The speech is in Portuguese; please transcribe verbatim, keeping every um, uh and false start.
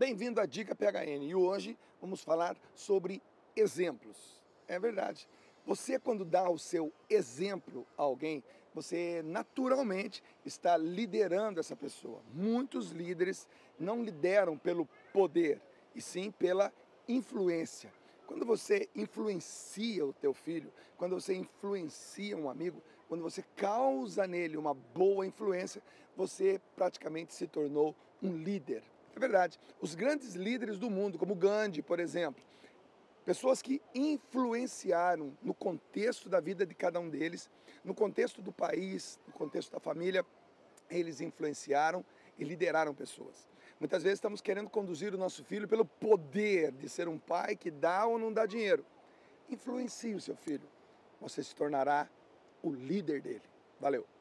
Bem-vindo à Dica P H N e hoje vamos falar sobre exemplos. É verdade. Você, quando dá o seu exemplo a alguém, você naturalmente está liderando essa pessoa. Muitos líderes não lideram pelo poder, e sim pela influência. Quando você influencia o teu filho, quando você influencia um amigo, quando você causa nele uma boa influência, você praticamente se tornou um líder. É verdade. Os grandes líderes do mundo, como Gandhi, por exemplo, pessoas que influenciaram no contexto da vida de cada um deles, no contexto do país, no contexto da família, eles influenciaram e lideraram pessoas. Muitas vezes estamos querendo conduzir o nosso filho pelo poder de ser um pai que dá ou não dá dinheiro. Influencie o seu filho. Você se tornará o líder dele. Valeu!